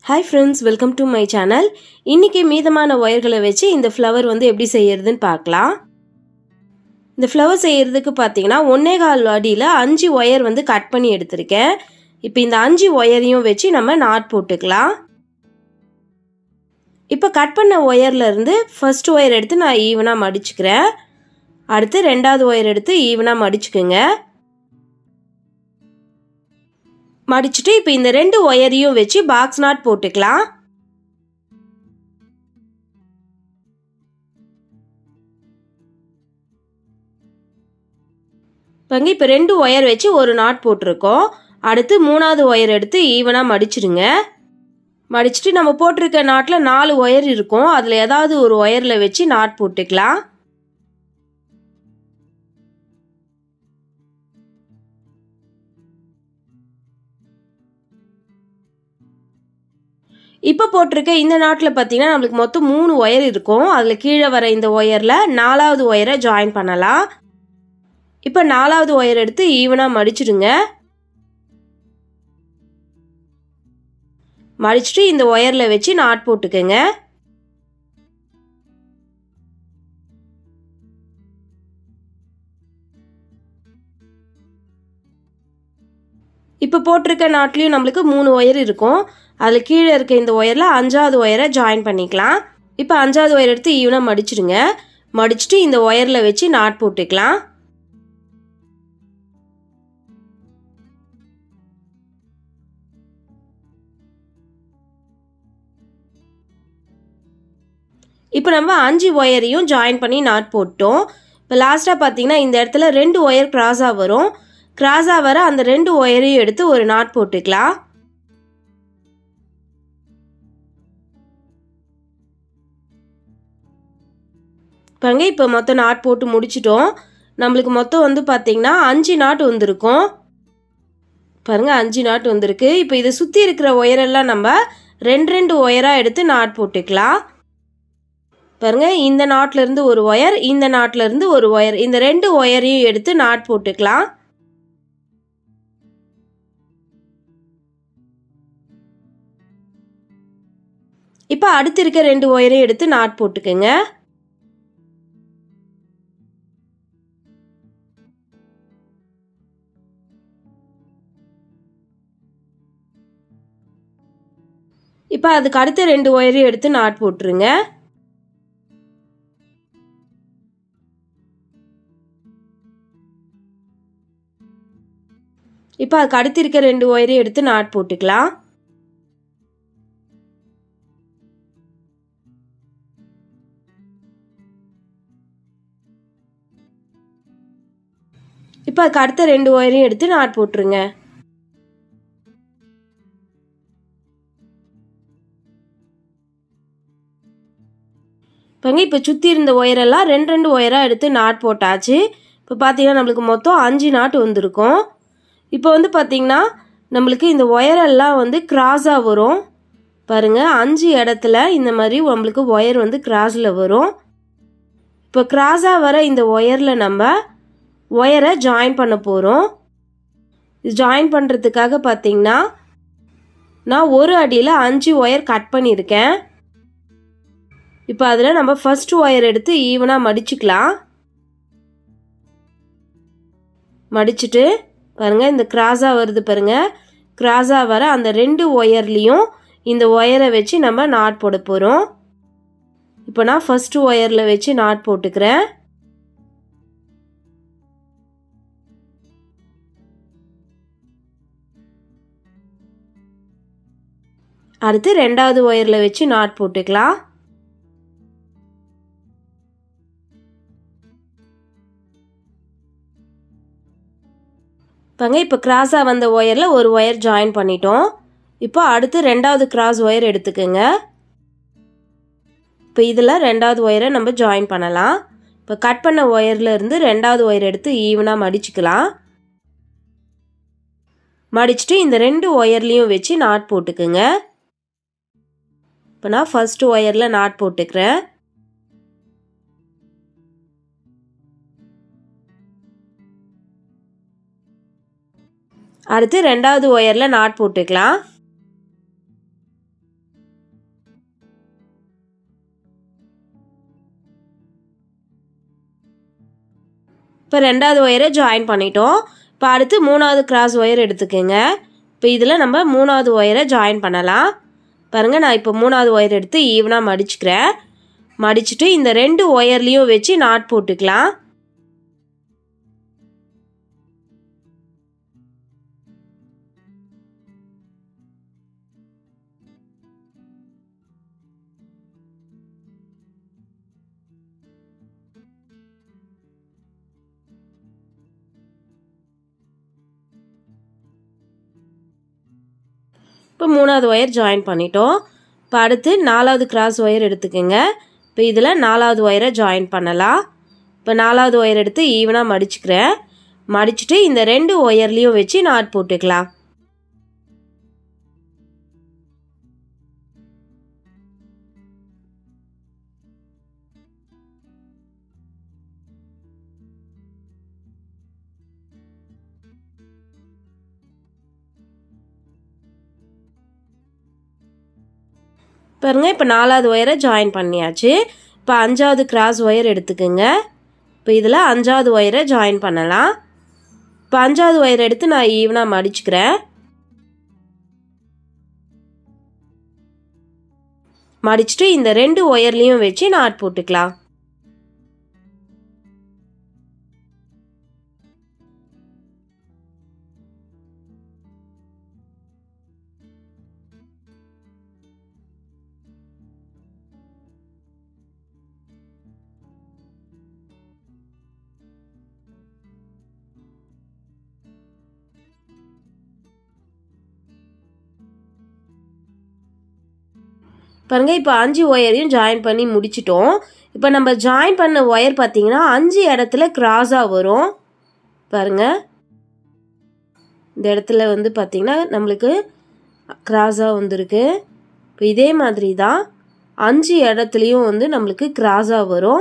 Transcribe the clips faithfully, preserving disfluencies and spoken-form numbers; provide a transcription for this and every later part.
Hi friends, welcome to my channel. இன்னைக்கு மீதமான ஒயர்களை வச்சு இந்த ஃப்ளவர் வந்து எப்படி செய்யறதுன்னு பார்க்கலாம். இந்த ஃப்ளவர் செய்யறதுக்கு பாத்தீங்கன்னா ஒன்றே கால் அடியில அஞ்சு ஒயர் வந்து கட் பண்ணி எடுத்திருக்கேன். இப்போ இந்த அஞ்சு ஒயரையும் வச்சு நம்ம நாட் போட்டுக்கலாம். இப்போ கட் பண்ண ஒயர்ல இருந்து ஃபர்ஸ்ட் ஒயர் எடுத்து நான் ஈவனா மடிச்சுக்கிறேன். அடுத்து ரெண்டாவது ஒயர் எடுத்து ஈவனா மடிச்சுக்கங்க. மடிச்சிட்டு இப்போ இந்த ரெண்டு ஒயரையும் வச்சு பாக்ஸ் நாட் போட்டுக்கலாம். பாருங்க இப்போ ரெண்டு ஒயர் வச்சு ஒரு நாட் போட்டிருக்கோம். அடுத்து மூணாவது ஒயர் எடுத்து ஈவனா மடிச்சிடுங்க. மடிச்சிட்டு நம்ம போட்டிருக்க நாட்ல நாலு ஒயர் இருக்கும். அதுல ஏதாவது ஒரு ஒயர்ல வச்சு நாட் போட்டுக்கலாம். இப்போ போட்டிருக்க இந்த நாட்ல பார்த்தீங்கன்னா நம்மளுக்கு மொத்தம் மூணு ஒயர் இருக்கும். அதுல கீழே வர இந்த ஒயர்ல நாலாவது ஒயரை ஜாயின் பண்ணலாம். இப்போ நாலாவது ஒயர் எடுத்து ஈவனா மடிச்சிடுங்க. மடிச்சிட்டு இந்த ஒயர்ல வச்சு நாட் போட்டுக்கங்க. இப்போ போட்டிருக்க நாட்லயும் நம்மளுக்கு மூணு ஒயர் இருக்கும். அதுல கீழே இருக்க இந்த ஒயர்ல அஞ்சாவது ஒயரை ஜாயின் பண்ணிக்கலாம். இப்போ அஞ்சாவது ஒயர் எடுத்து ஈவனா மடிச்சிடுங்க. மடிச்சிட்டு இந்த ஒயர்ல வச்சு நாட் போட்டுக்கலாம். இப்போ நம்ம அஞ்சு ஒயரையும் ஜாயின் பண்ணி நாட் போட்டோம். இப்போ லாஸ்டா பார்த்தீங்கன்னா இந்த இடத்துல ரெண்டு ஒயர் கிராஸா வரும். கிராஸா வர அந்த ரெண்டு ஒயரையும் எடுத்து ஒரு நாட் போட்டுக்கலாம். பாருங்க இப்போ மொத்தம் நாட் போட்டு முடிச்சிட்டோம். நம்மளுக்கு மொத்தம் வந்து பார்த்தீங்கன்னா அஞ்சு நாட் வந்திருக்கும். பாருங்க அஞ்சு நாட் வந்திருக்கு. இப்போ இதை சுற்றி இருக்கிற ஒயரெல்லாம் நம்ம ரெண்டு ரெண்டு ஒயராக எடுத்து நாட் போட்டுக்கலாம். பாருங்க இந்த நாட்ல இருந்து ஒரு ஒயர், இந்த நாட்ல இருந்து ஒரு ஒயர், இந்த ரெண்டு ஒயரையும் எடுத்து நாட் போட்டுக்கலாம். இப்போ அடுத்து இருக்க ரெண்டு ஒயரையும் எடுத்து நாட் போட்டுக்கங்க. இப்போ அதுக்கு அடுத்த ரெண்டு ஒயரையும் எடுத்து நாட் போட்டுருங்க. இப்போ அதுக்கு அடுத்து இருக்க ரெண்டு ஒயரையும் எடுத்து நாட் போட்டுக்கலாம். இப்போ அதுக்கு அடுத்த ரெண்டு ஒயரையும் எடுத்து நாட் போட்டுருங்க. பாருங்க இப்போ சுற்றி இருந்த ஒயரெல்லாம் ரெண்டு ரெண்டு ஒயராக எடுத்து நாட் போட்டாச்சு. இப்போ பார்த்தீங்கன்னா நம்மளுக்கு மொத்தம் அஞ்சு நாட் வந்திருக்கும். இப்போ வந்து பார்த்தீங்கன்னா நம்மளுக்கு இந்த ஒயரெல்லாம் வந்து கிராஸாக வரும். பாருங்க அஞ்சு இடத்துல இந்த மாதிரி நம்மளுக்கு ஒயர் வந்து கிராஸில் வரும். இப்போ கிராஸாக வர இந்த ஒயரில் நம்ம ஒயரை ஜாயின் பண்ண போகிறோம். ஜாயின் பண்ணுறதுக்காக பார்த்தீங்கன்னா நான் ஒரு அடியில் அஞ்சு ஒயர் கட் பண்ணியிருக்கேன். இப்போ அதில் நம்ம ஃபர்ஸ்ட் ஒயர் எடுத்து ஈவனாக மடிச்சுக்கலாம். மடிச்சுட்டு பாருங்க இந்த கிராஸாக வருது பாருங்க. கிராஸாக வர அந்த ரெண்டு ஒயர்லேயும் இந்த ஒயரை வச்சு நம்ம நாட் போட போகிறோம். இப்போ நான் ஃபர்ஸ்ட் ஒயரில் வச்சு நாட் போட்டுக்கிறேன். அடுத்து ரெண்டாவது ஒயரில் வச்சு நாட் போட்டுக்கலாம். பாருங்க இப்போ கிராஸாக வந்த ஒயரில் ஒரு ஒயர் ஜாயின் பண்ணிட்டோம். இப்போ அடுத்து ரெண்டாவது கிராஸ் ஒயர் எடுத்துக்கோங்க. இப்போ இதில் ரெண்டாவது ஒயரை நம்ம ஜாயின் பண்ணலாம். இப்போ கட் பண்ண ஒயரில் இருந்து ரெண்டாவது ஒயர் எடுத்து ஈவனாக மடிச்சுக்கலாம். மடிச்சுட்டு இந்த ரெண்டு ஒயர்லேயும் வச்சு நாட் போட்டுக்குங்க. இப்போ நான் ஃபர்ஸ்ட் ஒயரில் நாட் போட்டுக்கிறேன். அடுத்து ரெண்டாவது ஒயரில் நாட் போட்டுக்கலாம். இப்போ ரெண்டாவது ஒயரை ஜாயின் பண்ணிட்டோம். இப்போ அடுத்து மூணாவது கிராஸ் ஒயர் எடுத்துக்கோங்க. இப்போ இதில் நம்ம மூணாவது ஒயரை ஜாயின் பண்ணலாம். பாருங்கள், நான் இப்போ மூணாவது ஒயர் எடுத்து ஈவனாக மடிச்சுக்கிறேன். மடிச்சுட்டு இந்த ரெண்டு ஒயர்லேயும் வச்சு நாட் போட்டுக்கலாம். இப்போ மூணாவது ஒயர் ஜாயின் பண்ணிட்டோம். இப்போ அடுத்து நாலாவது கிராஸ் ஒயர் எடுத்துக்கோங்க. இப்போ இதில் நாலாவது ஒயரை ஜாயின் பண்ணலாம். இப்போ நாலாவது ஒயர் எடுத்து ஈவனாக மடிச்சுக்கிறேன். மடிச்சுட்டு இந்த ரெண்டு ஒயர்லேயும் வச்சு நாட் போட்டுக்கலாம். பாருங்கள், இப்போ நாலாவது ஒயரை ஜாயின் பண்ணியாச்சு. இப்போ அஞ்சாவது கிராஸ் ஒயர் எடுத்துக்கோங்க. இப்போ இதில் அஞ்சாவது ஒயரை ஜாயின் பண்ணலாம். இப்போ அஞ்சாவது ஒயர் எடுத்து நான் ஈவனாக மடிச்சுக்கிறேன். மடிச்சுட்டு இந்த ரெண்டு ஒயர்லேயும் வச்சு நாட் போட்டுக்கலாம். பாருங்கள், இப்போ அஞ்சு ஒயரையும் ஜாயின் பண்ணி முடிச்சிட்டோம். இப்போ நம்ம ஜாயின் பண்ண ஒயர் பார்த்திங்கன்னா அஞ்சு இடத்துல கிராஸாக வரும். பாருங்கள், இந்த இடத்துல வந்து பார்த்திங்கன்னா நம்மளுக்கு கிராஸாக வந்துருக்கு. இப்போ இதே மாதிரி தான் அஞ்சு இடத்துலையும் வந்து நம்மளுக்கு கிராஸாக வரும்.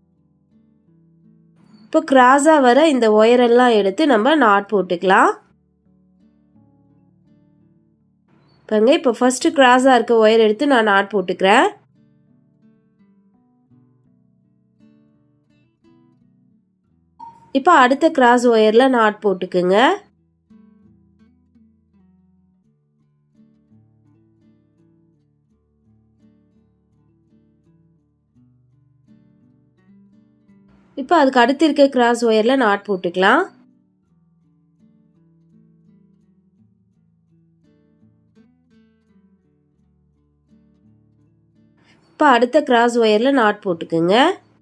இப்போ கிராஸாக வர இந்த ஒயரெல்லாம் எடுத்து நம்ம நாட் போட்டுக்கலாம். பாருங்க, இப்போ ஃபஸ்ட்டு கிராஸாக இருக்க ஒயர் எடுத்து நான் நாட் போட்டுக்கிறேன். இப்போ அடுத்த கிராஸ் ஒயரில் நாட் போட்டுக்குங்க. இப்போ அதுக்கு அடுத்து இருக்க கிராஸ் ஒயரில் நாட் போட்டுக்கலாம். இப்போ அடுத்த கிராஸ் ஒயரில் நாட் போட்டுக்குங்க.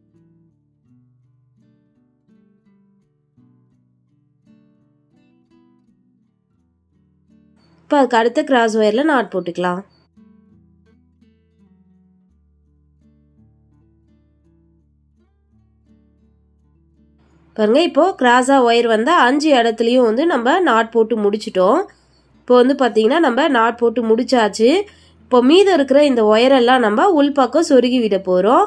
இப்போ அதுக்கு அடுத்த கிராஸ் ஒயரில் நாட் போட்டுக்கலாம். பாருங்க, இப்போது கிராஸாக ஒயர் வந்தால் அஞ்சு இடத்துலையும் வந்து நம்ம நாட் போட்டு முடிச்சிட்டோம். இப்போ வந்து பார்த்திங்கன்னா நம்ம நாட் போட்டு முடிச்சாச்சு. இப்போ மீதம் இருக்கிற இந்த ஒயரெல்லாம் நம்ம உள்பக்கம் சொருகி விட போகிறோம்.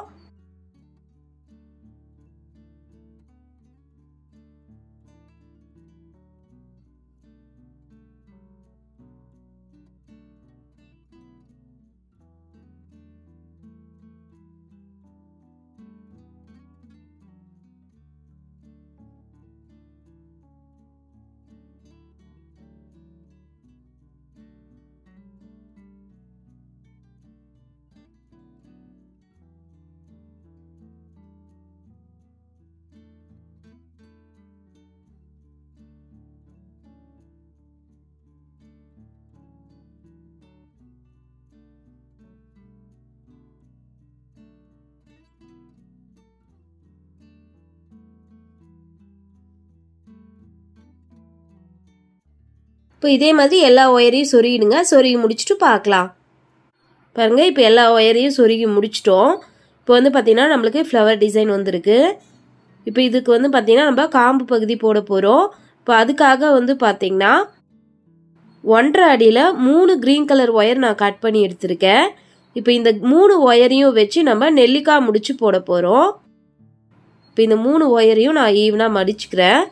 இப்போ இதே மாதிரி எல்லா ஒயரையும் சொருகிடுங்க. சொருகி முடிச்சுட்டு பார்க்கலாம். பாருங்கள், இப்போ எல்லா ஒயரையும் சொருகி முடிச்சிட்டோம். இப்போ வந்து பார்த்திங்கன்னா நம்மளுக்கு ஃப்ளவர் டிசைன் வந்துருக்கு. இப்போ இதுக்கு வந்து பார்த்திங்கன்னா நம்ம காம்பு பகுதி போட போகிறோம். இப்போ அதுக்காக வந்து பார்த்திங்கன்னா ஒன்றரை அடியில் மூணு க்ரீன் கலர் ஒயர் நான் கட் பண்ணி எடுத்திருக்கேன். இப்போ இந்த மூணு ஒயரையும் வச்சு நம்ம நெல்லிக்காய் முடிச்சு போட போகிறோம். இப்போ இந்த மூணு ஒயரையும் நான் ஈவனாக மடிச்சுக்கிறேன்.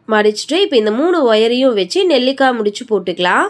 மடிச்சுட்டு இப்போ இந்த மூணு ஒயரையும் வச்சு நெல்லிக்காய் முடிச்சு போட்டுக்கலாம்.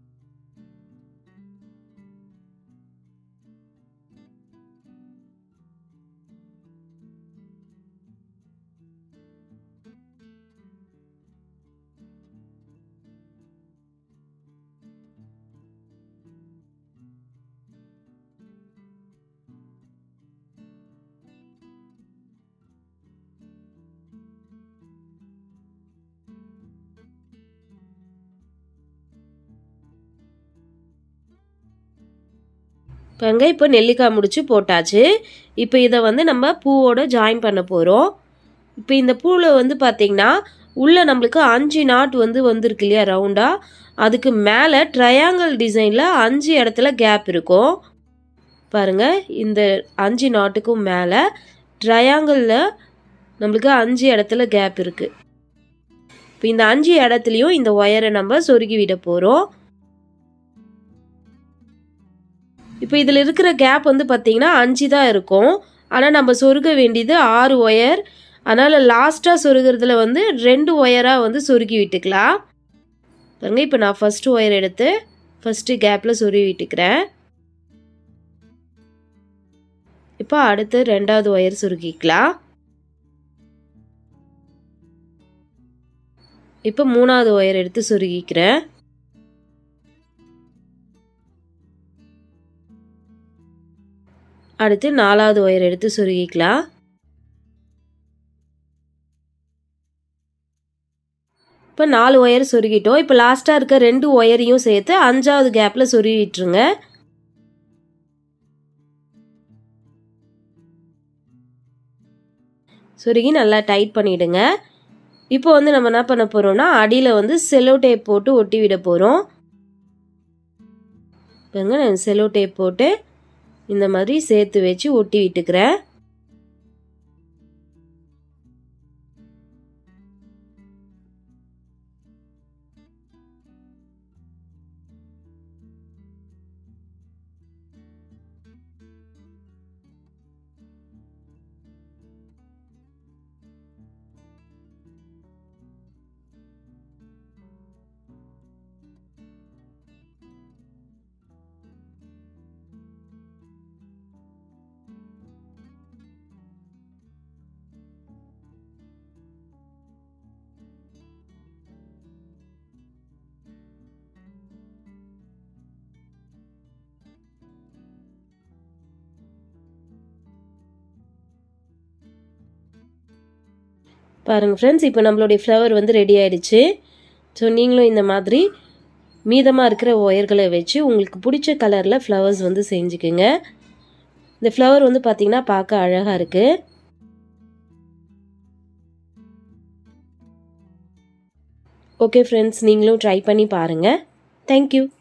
பாருங்க இப்போ நெல்லிக்காய் முடிச்சு போட்டாச்சு. இப்போ இதை வந்து நம்ம பூவோட ஜாயின் பண்ண போகிறோம். இப்போ இந்த பூவில் வந்து பார்த்திங்கன்னா உள்ளே நம்மளுக்கு அஞ்சு நாட் வந்து வந்திருக்கு இல்லையா ரவுண்டாக, அதுக்கு மேலே ட்ரையாங்கிள் டிசைனில் அஞ்சு இடத்துல கேப் இருக்கும். பாருங்கள் இந்த அஞ்சு நாட்டுக்கும் மேலே ட்ரையாங்கிளில் நம்மளுக்கு அஞ்சு இடத்துல கேப் இருக்குது. இப்போ இந்த அஞ்சு இடத்துலையும் இந்த ஒயரை நம்ம சொருகி விட போகிறோம். இப்போ இதில் இருக்கிற கேப் வந்து பார்த்திங்கன்னா அஞ்சு தான் இருக்கும். ஆனால் நம்ம சொருக வேண்டியது ஆறு ஒயர். அதனால் லாஸ்ட்டாக சொருகிறதுல வந்து ரெண்டு ஒயராக வந்து சொருகி விட்டுக்கலாம். பாருங்க இப்போ நான் ஃபஸ்ட்டு ஒயர் எடுத்து ஃபஸ்ட்டு கேப்பில் சொருகி விட்டுக்கிறேன். இப்போ அடுத்து ரெண்டாவது ஒயர் சொருகிக்கலாம். இப்போ மூணாவது ஒயர் எடுத்து சொருகிக்கிறேன். அடுத்து நாலாவது ஒயர் எடுத்து சொருகிக்கலாம். இப்போ நாலு ஒயர் சொருகிட்டோம். இப்போ லாஸ்ட்டாக இருக்க ரெண்டு ஒயரையும் சேர்த்து அஞ்சாவது கேப்பில் சொருகிட்டுருங்க. சொருகி நல்லா டைட் பண்ணிவிடுங்க. இப்போ வந்து நம்ம என்ன பண்ண போகிறோம்னா அடியில் வந்து செல்லோ டேப் போட்டு ஒட்டி விட போகிறோம். பாருங்க நான் செல்லோ டேப் போட்டு இந்த மாதிரி சேர்த்து வச்சு ஒட்டி விட்டுக்கிறேன். பாருங்கள் ஃப்ரெண்ட்ஸ், இப்போ நம்மளுடைய ஃப்ளவர் வந்து ரெடி ஆகிடுச்சு. ஸோ நீங்களும் இந்த மாதிரி மீதமாக இருக்கிற ஒயர்களை வச்சு உங்களுக்கு பிடிச்ச கலரில் ஃப்ளவர்ஸ் வந்து செஞ்சுக்குங்க. இந்த ஃப்ளவர் வந்து பார்த்திங்கன்னா பார்க்க அழகாக இருக்குது. ஓகே ஃப்ரெண்ட்ஸ், நீங்களும் ட்ரை பண்ணி பாருங்கள். தேங்க்யூ.